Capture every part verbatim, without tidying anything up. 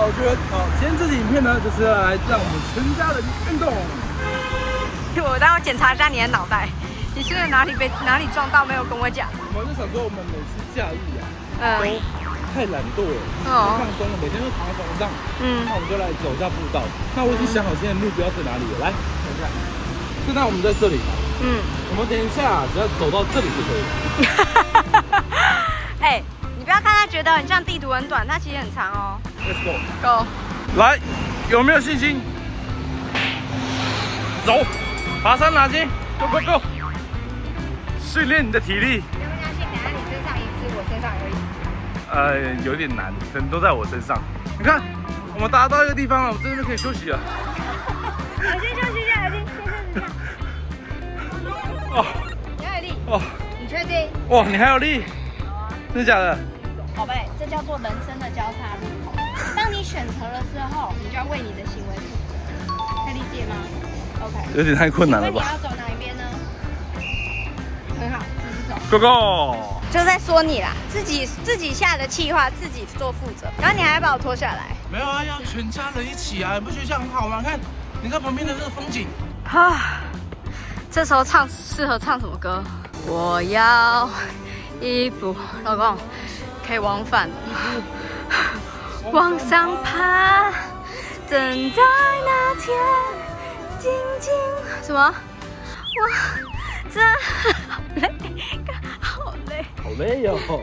小娟。好，今天这支影片呢，就是要来让我们全家人运动。 我待会检查一下你的脑袋，你是不是哪里被哪里撞到没有跟我讲？ 我就想说，我们每次假日啊， 嗯， 都太懒惰了，太放松了，每天都躺在床上。嗯，那我们就来走一下步道。那我已经想好今天的目标在哪里了，来，看一下。现在我们在这里。嗯，我们等一下只要走到这里就可以了。 哎，你不要看他觉得很像地图很短，它其实很长哦。 Let's go go， 来，有没有信心？走，爬山拿金 ，Go Go Go， 训练你的体力。 相不相信？等下你身上一只，我身上有一只。 呃，有点难，可能都在我身上。你看，我们达到一个地方了，我这边可以休息了。 我先休息一下，我先先休息一下。 哦， 你还有力哦， 你确定？ 哇，你还有力？真的假的？ 宝贝，这叫做人生的交叉路口。当你选择了之后，你就要为你的行为负责，可以理解吗 ？OK。 有点太困难了吧？ 你要走哪一边呢？很好，继续走。 Go Go！ 就在说你啦，自己自己下的计划自己做负责，然后你还把我拖下来。 没有啊，要全家人一起啊，你不觉得这样很好吗？看，你看旁边的这个风景。 啊，这时候唱适合唱什么歌？我要一步，老公可以往返，往上爬，等待那天静静什么？哇，真好累，好累， 好累哟、哦。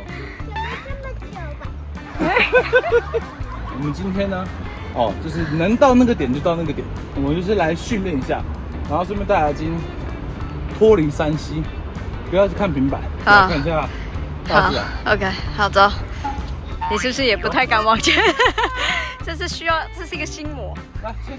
我们今天呢，哦，就是能到那个点就到那个点，我们就是来训练一下，然后顺便带阿金脱离山西，不要去看平板，来看一下大自然。 OK， 好走。你是不是也不太敢往前？这是需要，这是一个心魔。 来，先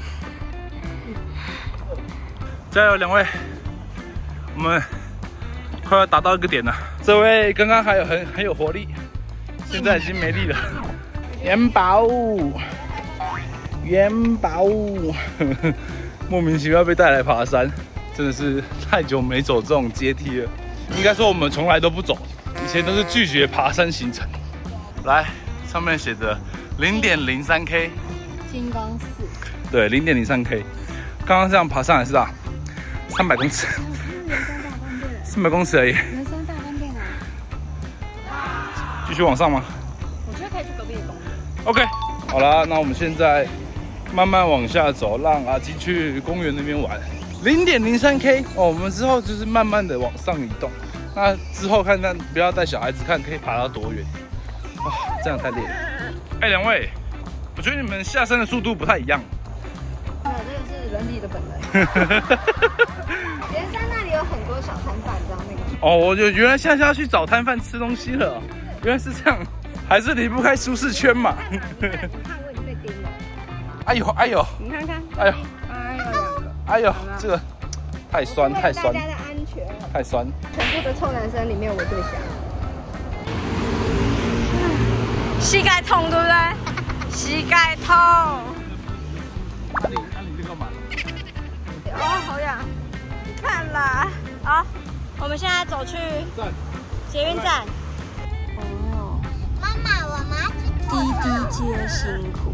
加油，两位，我们快要达到一个点了。这位刚刚还有很很有活力，现在已经没力了。元宝，元宝，莫名其妙被带来爬山，真的是太久没走这种阶梯了。应该说我们从来都不走，以前都是拒绝爬山行程。来，上面写着零点零三 K， 金刚寺。对， 零点零三 K。刚刚这样爬上来是吧？三百公尺。三百公尺而已。 人生大饭店啊！ 继续往上吗？ 我觉得可以去隔壁的公园。 OK， 好啦，那我们现在慢慢往下走，让阿基去公园那边玩。零点零三 K 哦，我们之后就是慢慢的往上移动。那之后看看，不要带小孩子看可以爬到多远。哇、哦，这样太累了。哎，两位，我觉得你们下山的速度不太一样。 没有，这个是人体的本能。连山那里有很多小摊贩，你知道那个？哦， 我就原来现在是要去找摊贩吃东西了，原来是这样，还是离不开舒适圈嘛。 你看，你看过你被叮了。 哎呦哎呦， 你看看， 哎呦， 哎呦两个， 哎呦，这个太酸太酸， 大家的安全， 太酸。 全部的臭男生里面我最香。膝盖痛对不对？膝盖痛。 哪里哪里这个嘛？ 哦，好痒！你看啦，好，我们现在走去捷运站。哦，妈妈，我们滴滴接辛苦。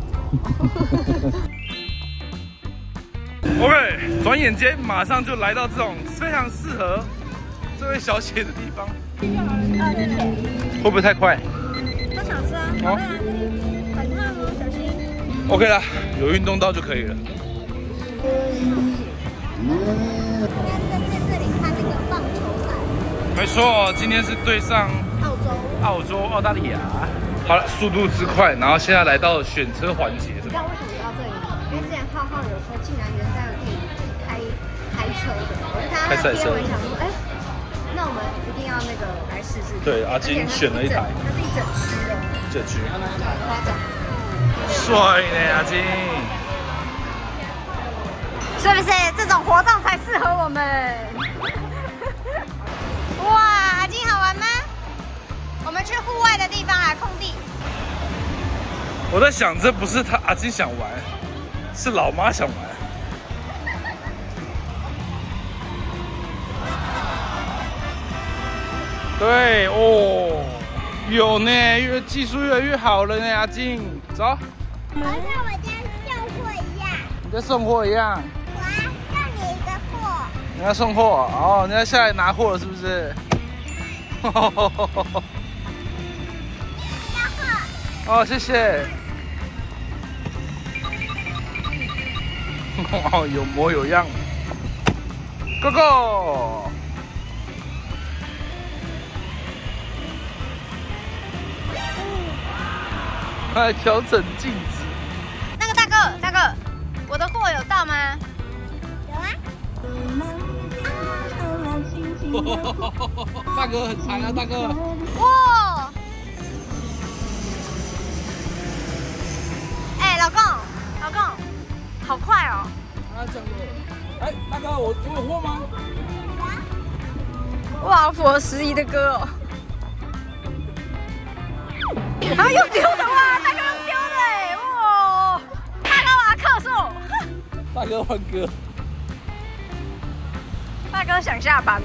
OK， 转眼间马上就来到这种非常适合这位小姐的地方。会不会太快？ 他想吃啊，宝贝啊，这里很烫哦，小心。 OK 啦，有运动到就可以了。 在这里看那个棒球赛。 没错，今天是对上澳洲， 澳洲、澳大利亚。好了，速度之快，然后现在来到选车环节， 你知道为什么到这里吗？因为之前浩浩有说竟然原在有地开开车的，我就看到他的贴文想说，哎，那我们一定要那个来试试。 对，阿金选了一台， 它是一整区的， 这区夸张。 帅呢，阿金。 是不是这种活动才适合我们？哇，阿金好玩吗？我们去户外的地方啊，空地。 我在想，这不是他阿金想玩，是老妈想玩。对哦，有呢，越技术越来越好了呢，阿金，走， 好像我家送货一样。 你在送货一样。 我要送你一个货。 你要送货哦，你要下来拿货了是不是？哦，谢谢。哦，有模有样。Go go！ 来调整镜子。 那个大哥，大哥，我的货有到吗？有啊。 大哥很长啊，大哥。 哇！哎，老公，老公，好快哦！ 啊，降落了。哎，大哥，我我有货吗？ 哇，不合时宜的歌哦。啊，用丢的哇！大哥用丢的哎，哇！大哥我要客诉。 大哥换歌。 大哥想下班。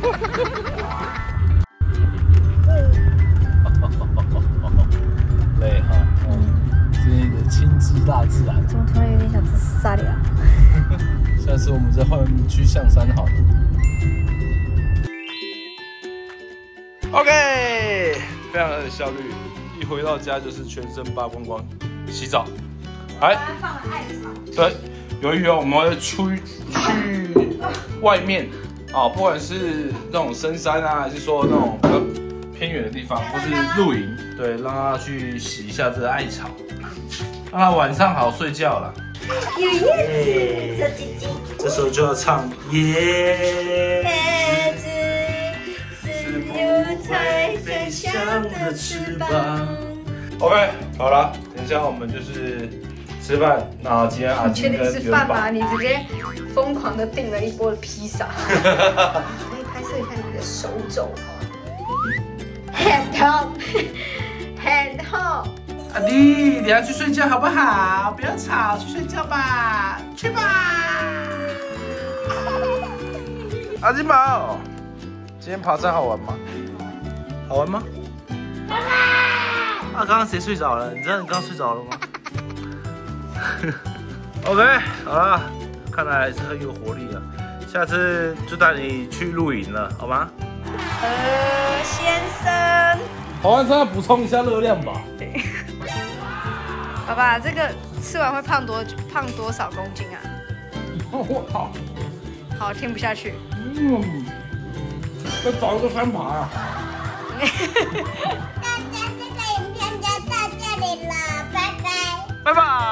累哈，嗯，今天的亲近大自然。 怎么突然有点想吃沙里啊？ 下次我们再换去象山好了。OK， 非常的效率，一回到家就是全身扒光光，洗澡。哎， 放了艾草。 对，由于我们会出去外面啊，不管是那种深山啊，还是说那种比较偏远的地方，或是露营，对，让他去洗一下这个艾草，让他晚上好睡觉啦。 有叶子，这鸡鸡。 这时候就要唱叶子，自由在飞翔的翅膀。 OK， 好了，等一下我们就是吃饭。那今天阿金跟是饭吗？你直接疯狂的订了一波的披萨。可以拍摄一下你的手肘吗 ？Hand up, hand up。 阿弟，你要去睡觉好不好？不要吵，去睡觉吧，去吧。阿金宝，今天爬山好玩吗？好玩吗？啊，刚刚谁睡着了？你知道你刚刚睡着了吗？OK， 好了，看来还是很有活力啊。下次就带你去露营了，好吗？ 呃，先生。 跑完山要补充一下热量吧。 爸爸，这个吃完会胖多胖多少公斤啊？ 我靠！ 好，听不下去。 嗯，再找一个山爬啊！ 大家，这个影片就到这里了，拜拜。 拜拜。